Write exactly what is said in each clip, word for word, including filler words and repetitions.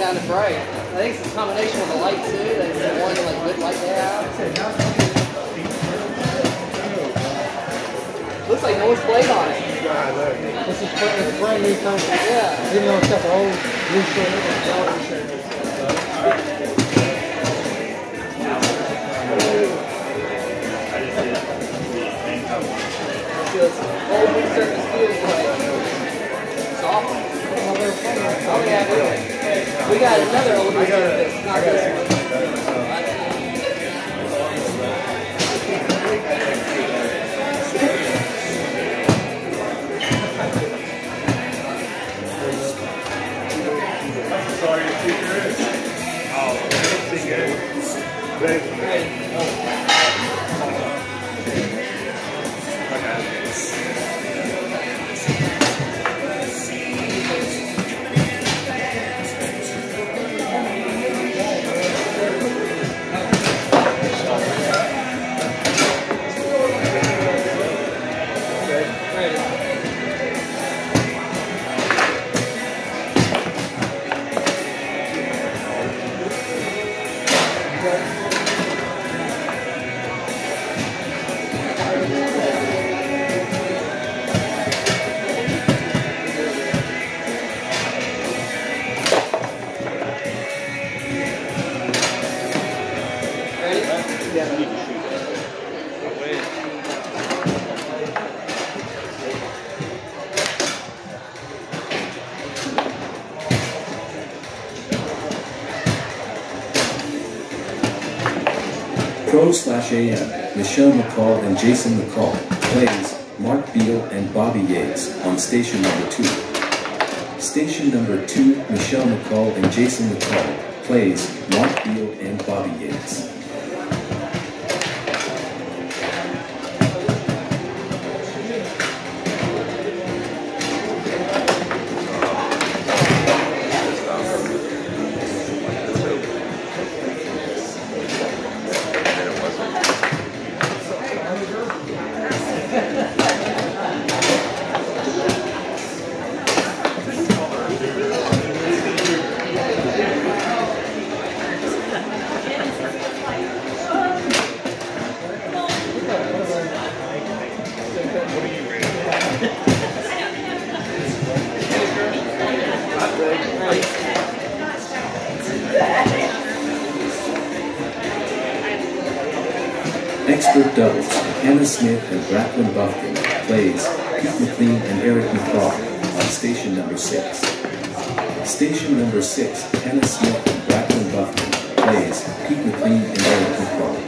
down to bright. I think it's a combination with the light too. That's the one like good light they have. Looks like no one's played on it. This is a brand new console. Yeah. Even though it's got the old blue shirt. Old blue surface feels like soft. Oh yeah, we, we got another old blue surface, not this one. Sorry, the speaker is. Oh, it's good. Ready? Oh. Pro slash A M, Michelle McCall and Jason McCall, plays, Mark Beal and Bobby Yates, on station number two. Station number two, Michelle McCall and Jason McCall, plays, Mark Beal and Bobby Yates. Expert doubles, Hannah Smith and Bracklin Buffkin, plays, Pete McLean and Eric McCraw, on station number six. Station number six, Hannah Smith and Bracklin Buffkin, plays, Pete McLean and Eric McCraw.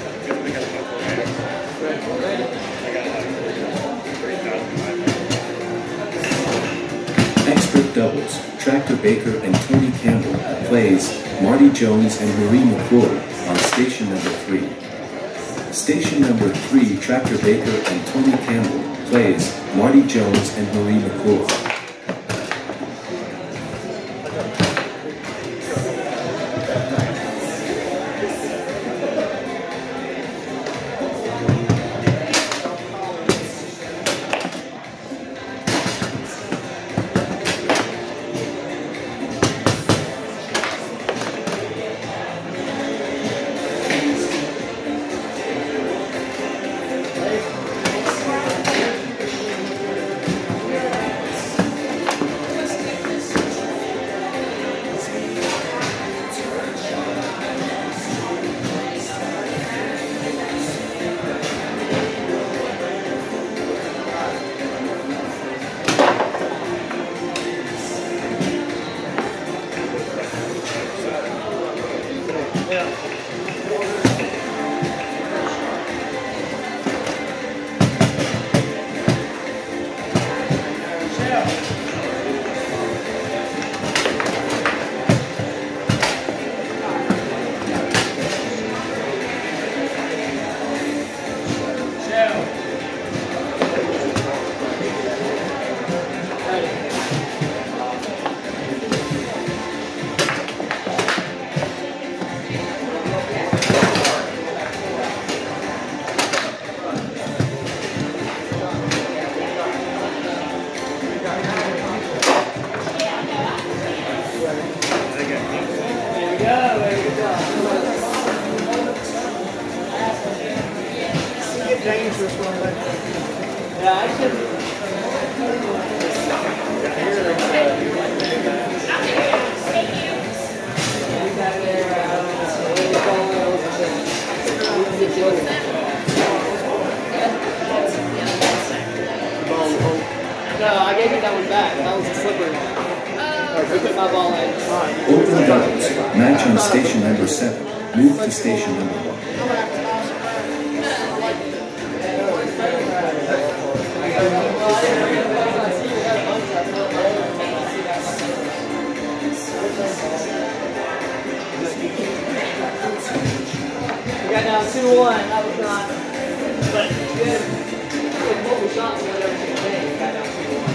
Expert doubles, Tractor Baker and Tony Campbell, plays, Marty Jones and Marie McCoy, on station number three. Station number three, Tractor Baker and Tony Campbell, plays, Marty Jones and Marie McCoy. take that one back. That was a slippery one. I put my ball in. Open doubles. Match on station number seven. Move to station number one. We got down two one. That was not. But good. Good multiple shots and whatever you can. We got down two one.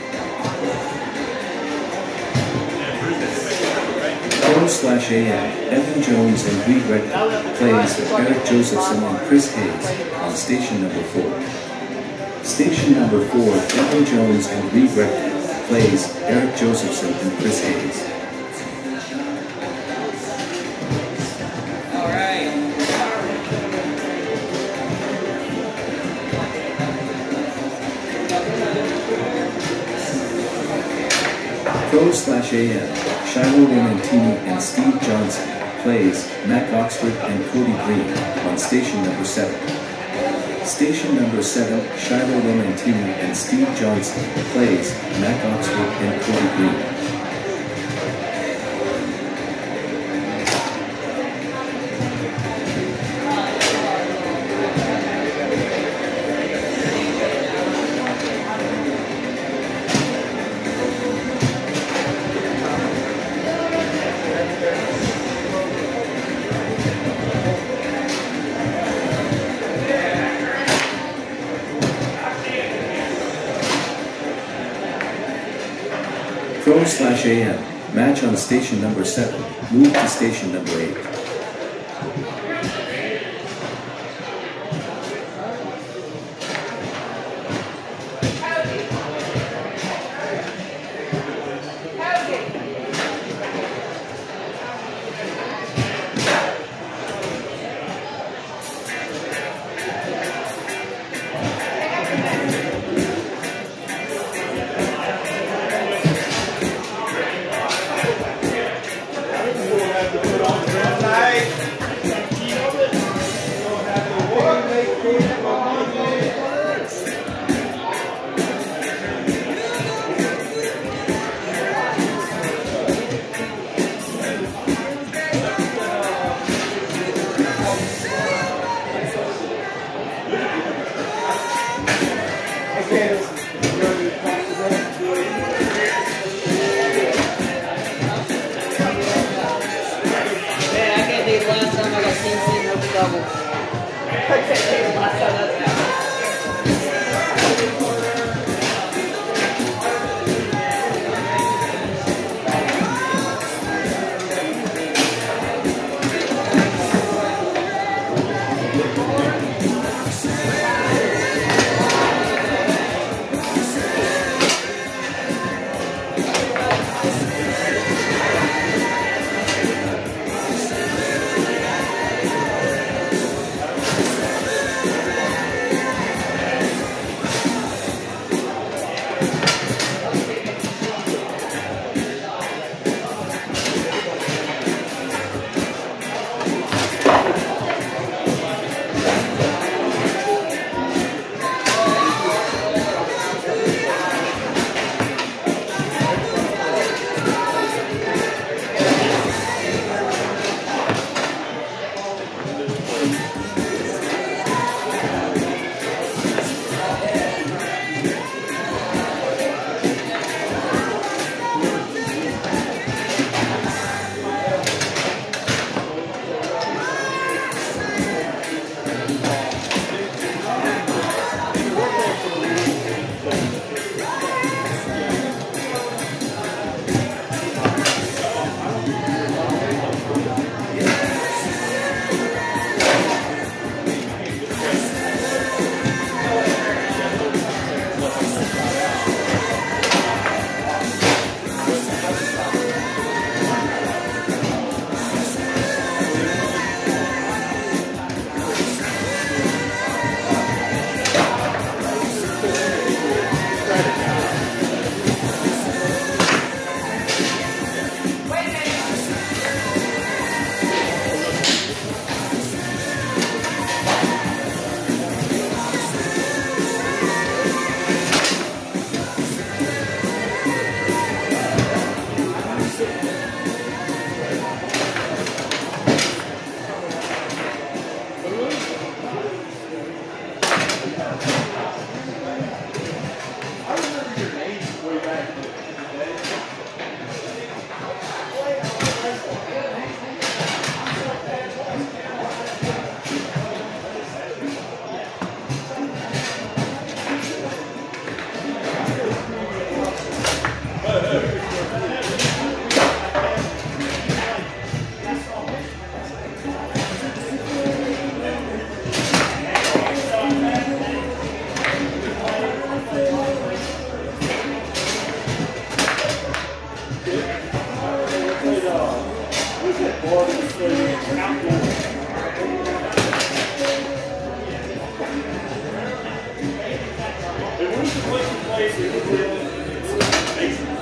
Pro slash A M, Evan Jones and Reed Redknapp plays Eric Josephson and Chris Hayes on station number four. Station number four, Evan Jones and Reed Redknapp plays Eric Josephson and Chris Hayes. All right. Pro slash A M, Shiloh Lamentini and Steve Johnson plays Mac Oxford and Cody Green on station number seven. Station number seven, Shiloh Lamentini and Steve Johnson plays Mac Oxford and Cody Green. Pro slash A M, match on station number seven, move to station number eight. Put on the ground. It was the place in place. It was